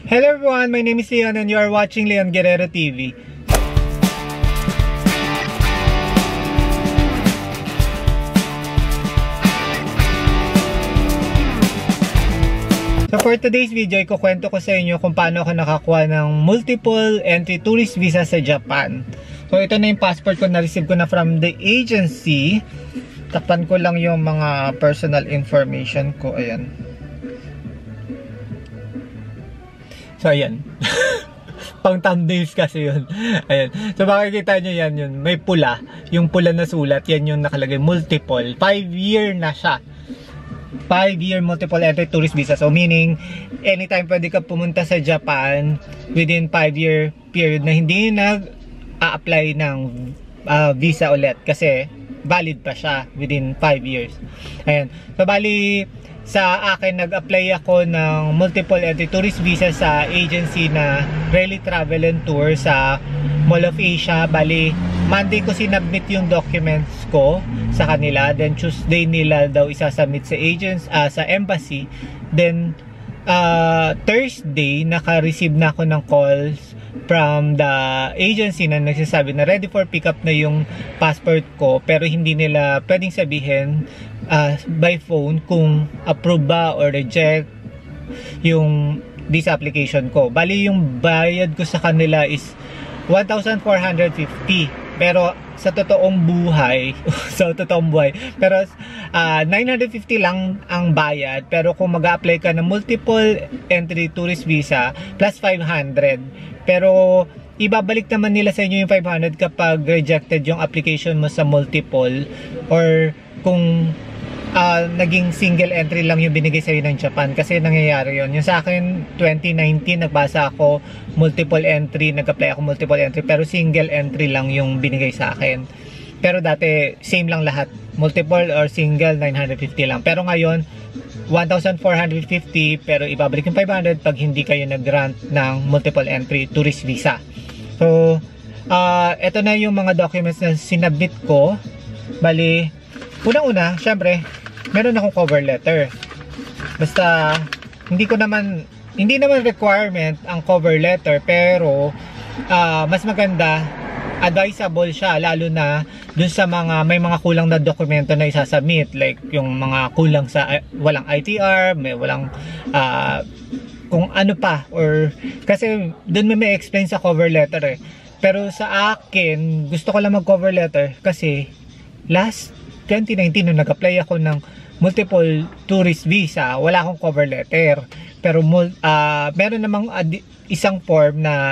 Hello everyone, my name is Leon and you are watching Leon Guerrero TV. So for today's video, ikukwento ko sa inyo kung paano ako nakakuha ng multiple entry tourist visa sa Japan. So ito na yung passport ko, na-receive ko na from the agency. Takpan ko lang yung mga personal information ko, ayan. So ayan. Pang thumbnails kasi yun. Ayan. So makikita nyo yan yun. May pula. Yung pula na sulat, yan yung nakalagay multiple. 5-year na siya. 5-year multiple entry tourist visa. So meaning, anytime pwede ka pumunta sa Japan within 5-year period na hindi nag-a-apply ng visa ulit. Kasi valid pa siya within 5 years. Ayan. So bali, sa akin, nag-apply ako ng multiple entry tourist visa sa agency na Rally Travel and Tour sa Mall of Asia. Bali, Monday ko sinubmit yung documents ko sa kanila. Then Tuesday nila daw isasubmit sa agents, sa embassy. Then Thursday, naka-receive na ako ng calls from the agency na nagsasabi na ready for pickup na yung passport ko, pero hindi nila pwedeng sabihin by phone kung approve ba or reject yung visa application ko. Bali, yung bayad ko sa kanila is 1,450, pero sa totoong buhay pero 950 lang ang bayad. Pero kung mag-apply ka ng multiple entry tourist visa plus 500, pero ibabalik naman nila sa inyo yung 500 kapag rejected yung application mo sa multiple, or kung naging single entry lang yung binigay sa'yo ng Japan. Kasi nangyayari yun. Yung sa akin, 2019, nagbasa ako multiple entry, nag-apply ako multiple entry, pero single entry lang yung binigay sa akin. Pero dati, same lang lahat. Multiple or single, 950 lang. Pero ngayon, 1,450, pero ibabalik yung 500 pag hindi kayo nag-grant ng multiple entry tourist visa. So, eto na yung mga documents na sinubmit ko. Bali, unang-una, syempre, meron akong cover letter. Basta, hindi naman requirement ang cover letter, pero mas maganda, advisable siya, lalo na dun sa may mga kulang na dokumento na isasubmit, like yung mga kulang sa walang ITR, walang kung ano pa, or kasi dun may explain sa cover letter Pero sa akin, gusto ko lang mag cover letter kasi last 2019 nung nag-apply ako ng multiple tourist visa, wala akong cover letter. Pero meron namang isang form na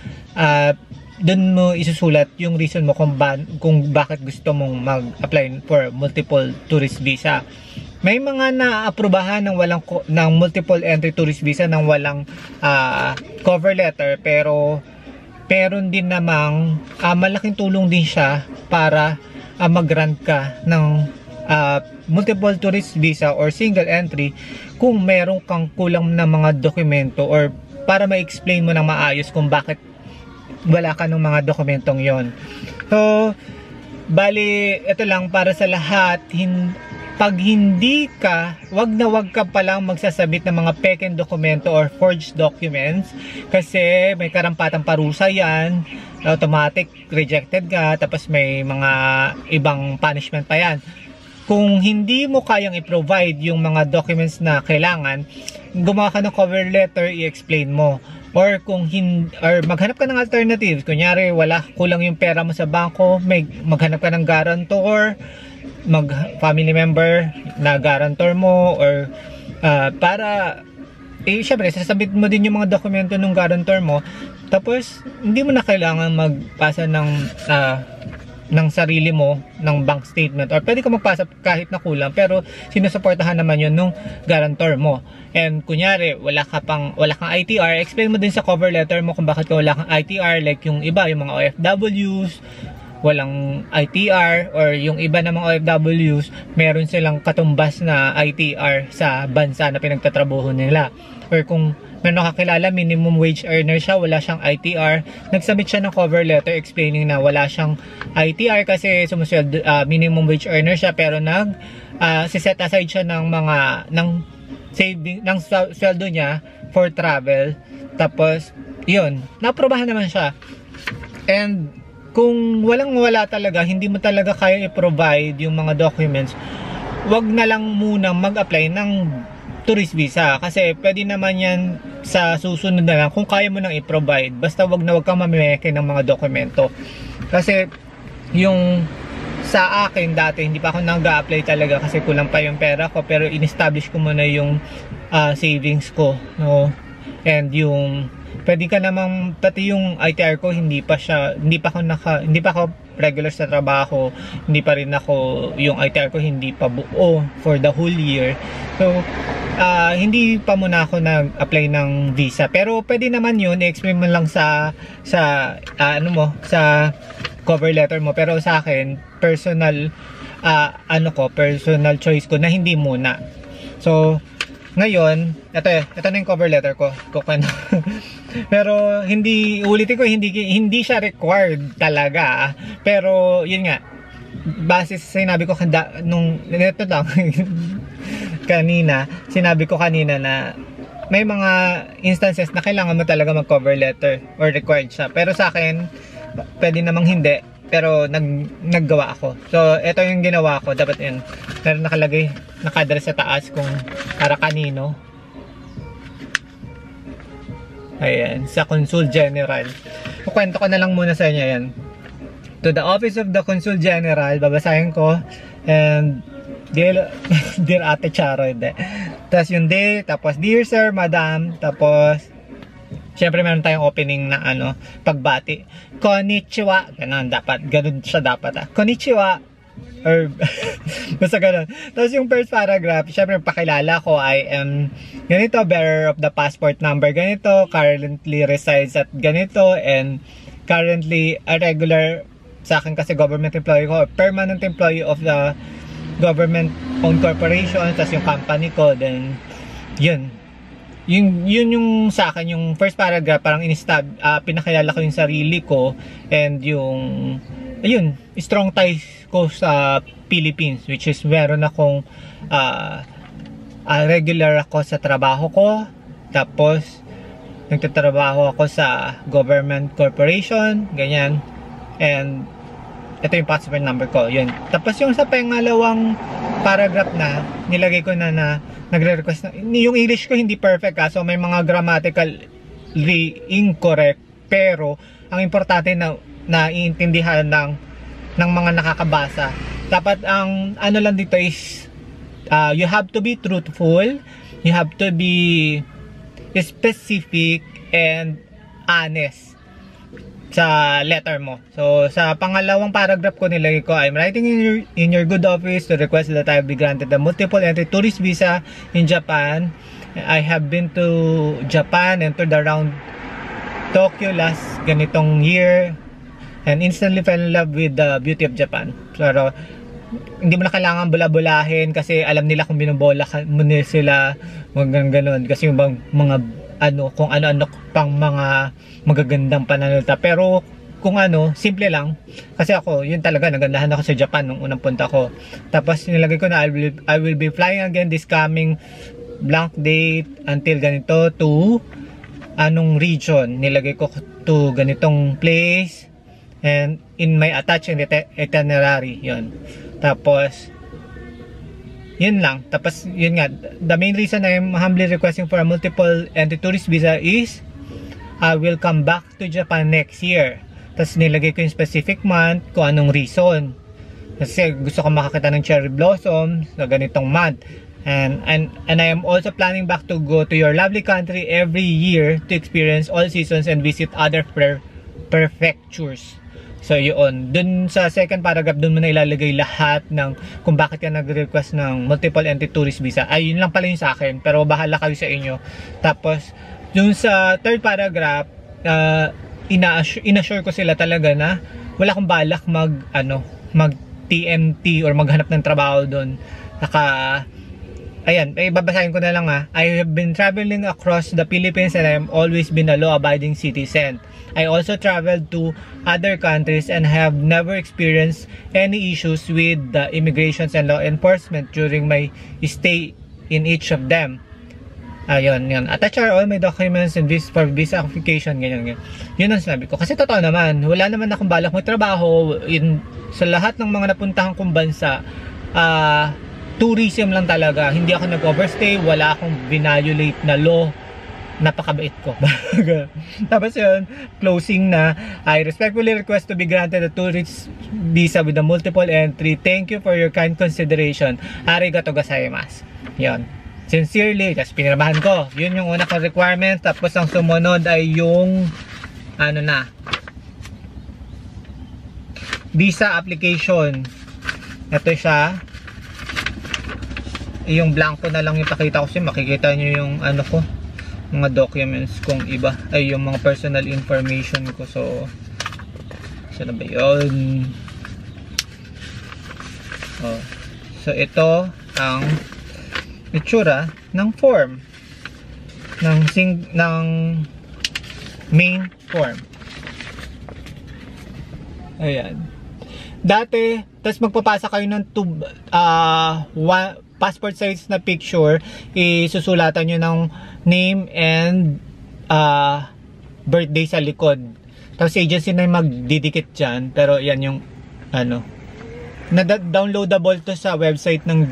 doon mo isusulat yung reason mo kung bakit gusto mong mag-apply for multiple tourist visa. May mga na-aprobahan ng multiple entry tourist visa ng walang cover letter, pero meron din namang malaking tulong din siya para mag-grant ka ng multiple tourist visa or single entry kung meron kang kulang na mga dokumento, or para ma-explain mo ng maayos kung bakit wala ka ng mga dokumentong yon. So, bali, ito lang para sa lahat, pag hindi ka, wag ka palang magsasabit ng mga peke dokumento or forged documents, kasi may karampatang parusa yan, automatic rejected ka, tapos may mga ibang punishment pa yan. Kung hindi mo kayang i-provide yung mga documents na kailangan, gumawa ka ng cover letter, i-explain mo. Or kung maghanap ka ng alternatives, kunyari kulang yung pera mo sa bangko, maghanap ka ng guarantor, family member na guarantor mo, or para syempre sasabit mo din yung mga dokumento ng guarantor mo, tapos hindi mo na kailangan magpasa ng sarili mo ng bank statement, or pwede ka magpasa kahit na kulang, pero sinusuportahan naman yun nung guarantor mo. And kunyari wala kang ITR, explain mo din sa cover letter mo kung bakit wala kang ITR, like yung iba, yung mga OFWs walang ITR, or yung iba namang OFWs meron silang katumbas na ITR sa bansa na pinagtatrabaho nila. Or kung meron kakilala, minimum wage earner siya, wala siyang ITR, nagsubmit siya ng cover letter explaining na wala siyang ITR kasi minimum wage earner siya, pero set aside siya ng saving ng sweldo niya for travel Tapos, yun, naprobahan naman siya. And, kung walang-wala talaga, hindi mo talaga kaya i-provide yung mga documents, wag na lang muna mag-apply ng tourist visa. Kasi, pwede naman yan sa susunod na lang kung kaya mo nang i-provide. Basta wag kang mamimeke ng mga dokumento. Kasi, yung sa akin dati, hindi pa ako nag-a-apply talaga kasi kulang pa yung pera ko. Pero, in-establish ko muna yung savings ko, no? And yung pwede ka namang, pati yung ITR ko hindi pa ako regular sa trabaho, hindi pa rin ako, yung ITR ko hindi pa buo for the whole year. So hindi pa muna ako nag-apply ng visa, pero pwede naman yun, i-explain mo lang sa cover letter mo. Pero sa akin, personal choice ko na hindi muna. So ngayon, ito na yung cover letter ko. Pero ulitin ko, hindi siya required talaga. Pero yun nga, base sa sinabi ko sinabi ko kanina na may mga instances na kailangan mo talaga mag-cover letter or required siya. Pero sa akin, pwede namang hindi. Pero naggawa ako. So, ito yung ginawa ko. Dapat yun. Pero nakalagay, naka-address sa taas kung para kanino. Ayan, sa Consul General. Kukwento ko na lang muna sa inyo yan. To the Office of the Consul General, babasahin ko. And, dear Ate Charo, hindi. Tapos yung day, tapos Dear Sir, Madam, tapos syempre meron tayong opening na pagbati. Konnichiwa. Ganun siya dapat. Konnichiwa. Or, basta ganun. Tapos yung first paragraph, syempre pakilala ko, I am ganito, bearer of the passport number ganito, currently resides at ganito, and currently a regular, sa akin kasi government employee ko, permanent employee of the government-owned corporation, tapos yung company ko, then, yun yung sa akin, yung first paragraph, parang pinakilala ko yung sarili ko, and yung strong ties ko sa Philippines, which is meron akong regular ako sa trabaho ko, tapos nagtatrabaho ako sa government corporation, ganyan, and ito yung passport number ko, yun. Tapos yung sa pangalawang paragraph na nilagay ko na nagre-request na, yung English ko hindi perfect so may mga grammatically incorrect, pero ang importante na naiintindihan ng mga nakakabasa. Dapat ang lang dito is you have to be truthful, you have to be specific and honest sa letter mo. So, sa pangalawang paragraph ko nilagay ko, I'm writing in your good office to request that I be granted a multiple entry tourist visa in Japan. I have been to Japan and toured around Tokyo last ganitong year and instantly fell in love with the beauty of Japan. Pero, hindi mo na kailangan bula-bulahin kasi alam nila kung binubola mo sila, mga ganun. Kasi yung mga kung ano-ano pang mga magagandang pananalita. Pero kung simple lang. Kasi ako, yun talaga, nagandahan ako sa Japan nung unang punta ko. Tapos nilagay ko na I will be flying again this coming blank date until ganito to anong region. Nilagay ko to ganitong place and in my attached itinerary. Yun. Tapos yun lang. Tapos, yun nga. The main reason I'm humbly requesting for a multiple entry tourist visa is I will come back to Japan next year. Tapos, nilagay ko yung specific month kung anong reason. Kasi gusto ko makakita ng cherry blossom sa ganitong month. And I am also planning back to go to your lovely country every year to experience all seasons and visit other prefectures. So yun, dun sa second paragraph, dun mo na ilalagay lahat ng kung bakit ka nag-request ng multiple entry tourist visa. Ay, yun lang pala yung sa akin, pero bahala kayo sa inyo. Tapos, dun sa third paragraph, inassure ko sila talaga na wala akong balak mag-TMT or maghanap ng trabaho dun. Ayan, babasahin ko na lang I have been traveling across the Philippines and I have always been a law-abiding citizen. I also traveled to other countries and have never experienced any issues with the immigrations and law enforcement during my stay in each of them. Ayun, yun. Attach are all my documents and this for visa application, ganyan. Yun ang sinabi ko. Kasi totoo naman, wala naman akong balak magtrabaho sa lahat ng mga napuntahan kong bansa. Tourism lang talaga. Hindi ako nag-overstay, wala akong violate na law. Napakabait ko. Tapos yun, closing na. I respectfully request to be granted a tourist visa with a multiple entry. Thank you for your kind consideration. Arigato gozaimasu. Yun. Sincerely, just pinirmahan ko. Yun yung una kong requirement. Tapos ang sumunod ay yung ano na, visa application. Ito siya. Yung blanco na lang yung pakita ko siya. Makikita nyo yung ano ko, mga documents kong iba. Ay yung mga personal information ko. So saan ba yun? So ito ang itsura ng form ng main form. Ayan. Dati, tapos magpapasa kayo ng passport size na picture, isusulatan nyo ng name and birthday sa likod. Tapos agency na yung magdidikit dyan. Pero yan yung ano, downloadable to sa website ng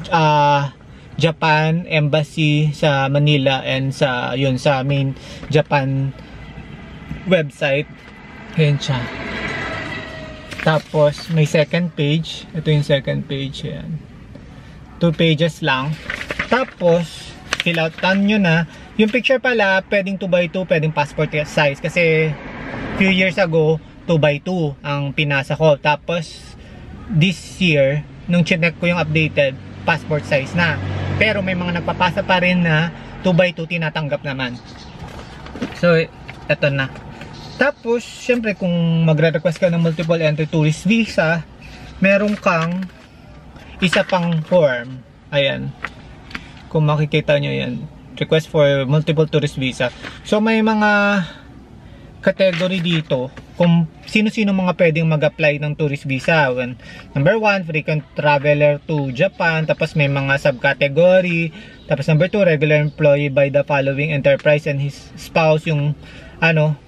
Japan Embassy sa Manila and sa main Japan website. Ayan siya. Tapos may second page. Ito yung second page. Ayan. 2 pages lang. Tapos fill outan nyo na. Yung picture pala pwedeng 2x2, pwedeng passport size. Kasi few years ago 2x2 ang pinasa ko. Tapos this year nung chinek ko yung updated, passport size na. Pero may mga nagpapasa pa rin na 2x2 tinatanggap naman. So, eto na. Tapos, syempre kung magre-request ka ng multiple entry tourist visa, meron kang isa pang form. Ayan. Kung makikita nyo yan. Request for multiple tourist visa. So, may mga category dito kung sino-sino mga pwedeng mag-apply ng tourist visa. Number 1, frequent traveler to Japan. Tapos may mga subcategory. Tapos number 2, regular employee by the following enterprise and his spouse. Yung ano,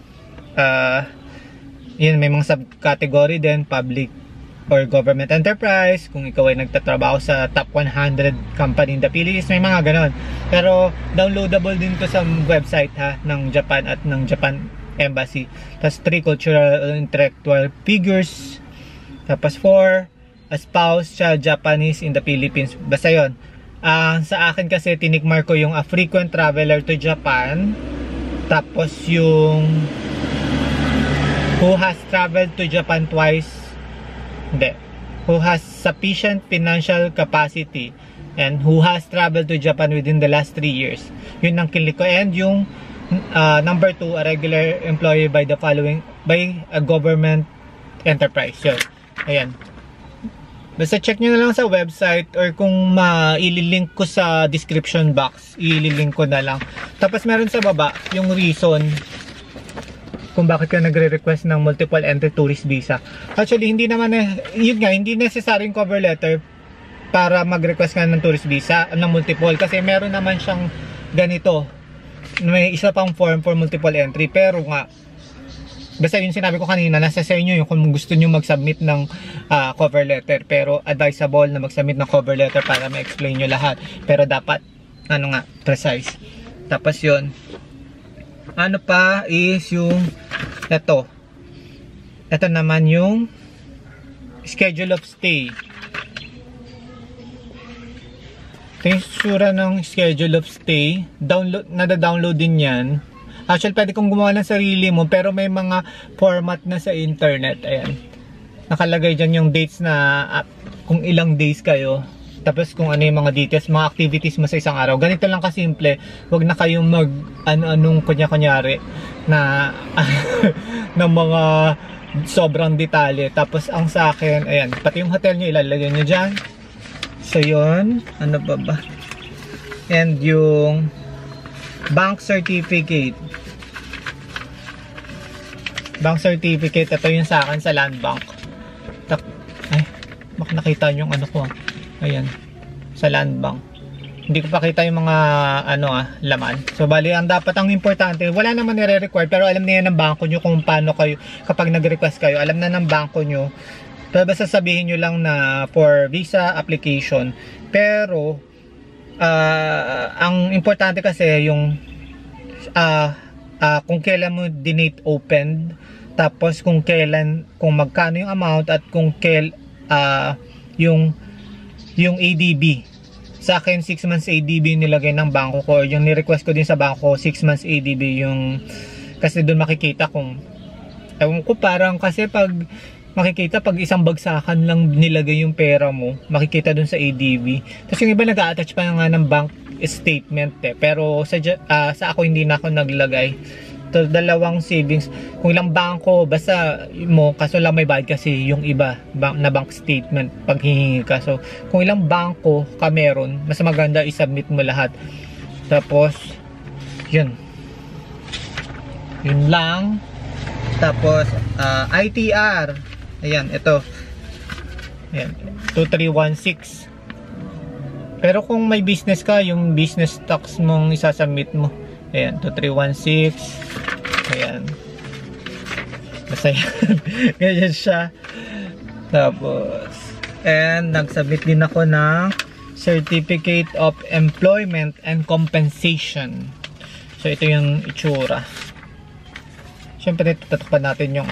yun, may mga subcategory din. Public or government enterprise. Kung ikaw ay nagtatrabaho sa top 100 company in the Philippines, may mga ganon. Pero downloadable din to sa website ha, ng Japan at ng Japan Embassy. Tapos 3, cultural intellectual figures. Tapos 4, a spouse siya Japanese in the Philippines. Basta yun. Sa akin kasi tinigmark ko yung a frequent traveler to Japan. Tapos yung who has traveled to Japan twice. Hindi. Who has sufficient financial capacity and who has traveled to Japan within the last 3 years. Yun ang kilik ko. And yung number 2, a regular employee by the following, by a government enterprise. So, ayan. Basta check nyo na lang sa website or kung ililink ko sa description box, ililink ko na lang. Tapos meron sa baba yung reason kung bakit ka nagre-request ng multiple entry tourist visa. Actually, hindi naman yun nga, hindi necessary yung cover letter para mag-request ka ng tourist visa ng multiple kasi meron naman siyang ganito. May isa pang form for multiple entry, pero nga basta yung sinabi ko kanina, nasa sa inyo yung kung gusto nyo mag-submit ng cover letter, pero advisable na mag-submit ng cover letter para ma-explain nyo lahat, pero dapat ano nga, precise. Tapos yun, ano pa is yung ito naman yung schedule of stay. Ito yung sura ng schedule of stay. Nada-download din yan. Actually, pwede kong gumawa ng sarili mo, pero may mga format na sa internet. Ayan. Nakalagay dyan yung dates na kung ilang days kayo. Tapos kung ano yung mga details, mga activities mo sa isang araw. Ganito lang kasimple. Huwag na kayong anong kunya-kunyari na ng mga sobrang detalye. Tapos ang sa akin, ayan, pati yung hotel nyo ilalagay nyo dyan. So yun, ano ba ba? And yung bank certificate. Bank certificate, ito yung sa akin sa Land Bank. Ay, baka nakita nyo yung ano ko. Ayan, sa Land Bank. Hindi ko pakita yung mga laman. So bali ang importante, wala naman nire-require pero alam na yan ng bangko nyo kung paano kayo kapag nag-request kayo. Alam na ng bangko nyo. Pero basta sabihin nyo lang na for visa application. Pero ang importante kasi yung kung kailan mo dinate opened, tapos kung magkano yung amount at kung yung ADB. Sa akin 6 months ADB nilagay ng bangko ko. Yung ni-request ko din sa bangko 6 months ADB yung kasi doon makikita kung ewan ko parang kasi pag makikita pag isang bagsakan lang nilagay yung pera mo, makikita doon sa ADB. Tapos yung iba nag-a-attach pa nga ng bank statement pero sa ako hindi na ako naglagay. To dalawang savings, kung ilang bangko basta mo, kaso lang may bayad kasi yung iba na bank statement pag hihingi ka. So kung ilang bangko ka meron, mas maganda i-submit mo lahat. Tapos yun lang. Tapos ITR, ayan, ito, ayan, 2316. Pero kung may business ka, yung business tax mong isasubmit mo, ayan, 2316. Ayan. Basta yan. Ganyan siya. Tapos, and nag-submit din ako ng Certificate of Employment and Compensation. So, ito yung itsura. Siyempre, tatapan natin yung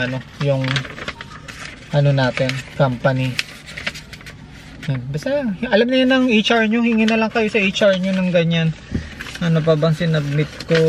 natin, company. Basta, alam na yan ng HR nyo. Hingi na lang kayo sa HR nyo ng ganyan. Ano pa bang sinubmit ko?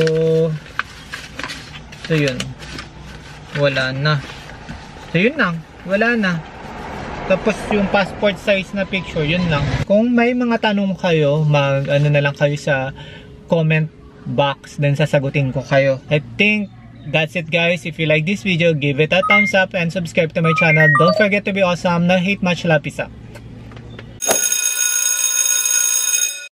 So yun, wala na. So yun lang, wala na. Tapos yung passport size na picture, yun lang. Kung may mga tanong kayo, na lang kayo sa comment box, then sasagutin ko kayo. I think that's it guys. If you like this video, give it a thumbs up and subscribe to my channel. Don't forget to be awesome. Now hate much, love, peace out.